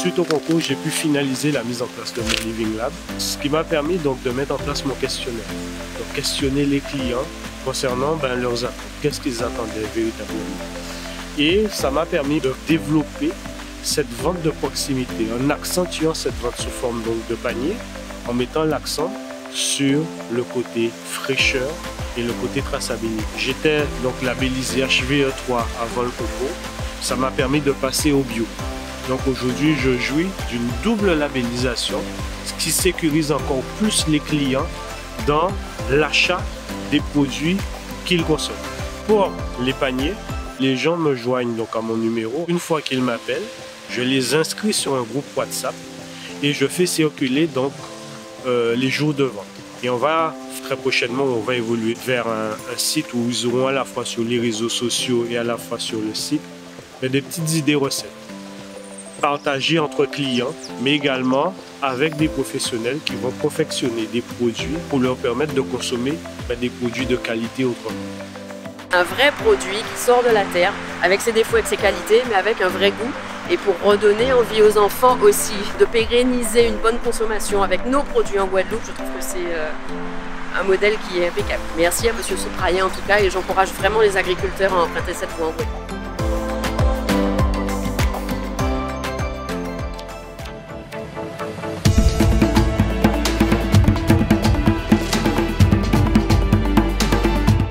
suite au concours, j'ai pu finaliser la mise en place de mon Living Lab, ce qui m'a permis donc de mettre en place mon questionnaire. Donc questionner les clients concernant leurs attentes, qu'est-ce qu'ils attendaient véritablement. Et ça m'a permis de développer cette vente de proximité en accentuant cette vente sous forme donc de panier, en mettant l'accent sur le côté fraîcheur et le côté traçabilité. J'étais donc labellisé HVE3 avant le concours. Ça m'a permis de passer au bio. Donc aujourd'hui, je jouis d'une double labellisation, ce qui sécurise encore plus les clients dans l'achat des produits qu'ils consomment. Pour les paniers, les gens me joignent donc à mon numéro. Une fois qu'ils m'appellent, je les inscris sur un groupe WhatsApp et je fais circuler donc les jours de vente. Et on va très prochainement, on va évoluer vers un site où ils auront à la fois sur les réseaux sociaux et à la fois sur le site des petites idées recettes partagées entre clients, mais également avec des professionnels qui vont confectionner des produits pour leur permettre de consommer des produits de qualité autrement. Un vrai produit qui sort de la terre, avec ses défauts et ses qualités, mais avec un vrai goût. Et pour redonner envie aux enfants aussi de pérenniser une bonne consommation avec nos produits en Guadeloupe, je trouve que c'est un modèle qui est impeccable. Merci à Monsieur Soprayen en tout cas, et j'encourage vraiment les agriculteurs à emprunter cette voie en Guadeloupe.